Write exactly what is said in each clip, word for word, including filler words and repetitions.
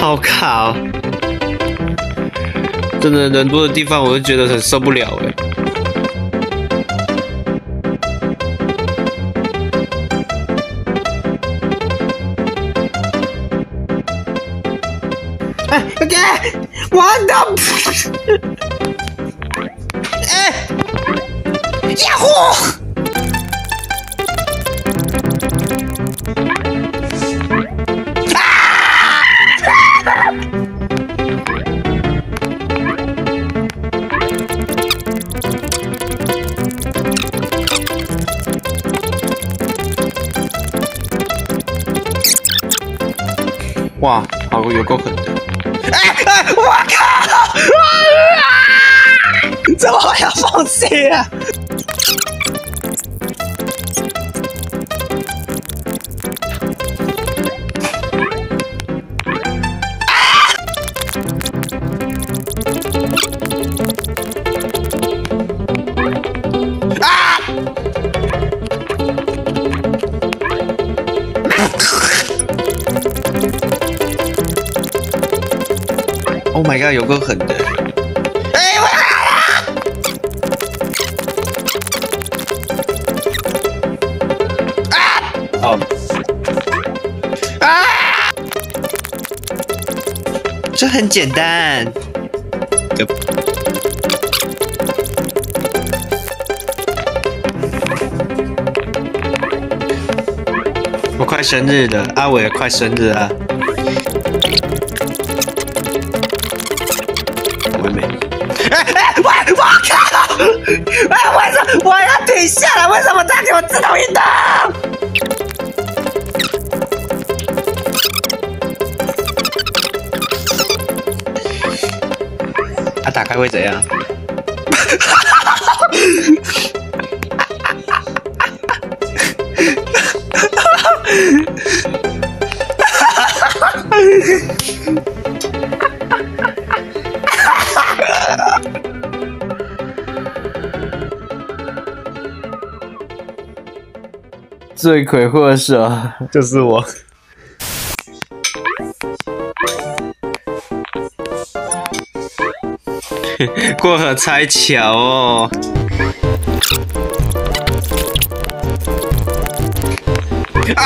好卡哦！真的人多的地方，我就觉得很受不了哎。哎 ，OK， 我的，哎，呀呼！哇，好有够狠的！哎哎，我靠！啊！怎么会有缝隙啊？啊！啊 ！Oh my god， 有够狠的！哎，我来了！啊！好。啊！这很简单。我快生日了，阿伟快生日啊！哎哎，我我靠！哎，为什么我要停下来？为什么它给我自动移动？它、啊、打开会怎样？罪魁祸首就是我。过河拆桥哦。啊！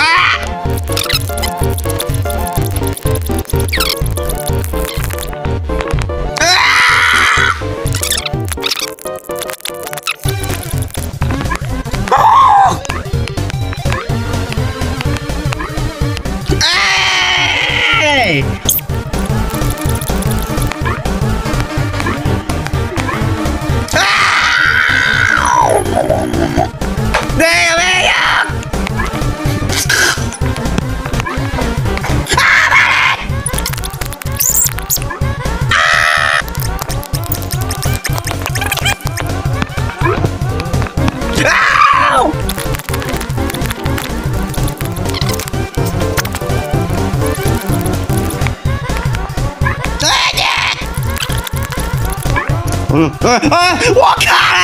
嗯，哎哎，我靠！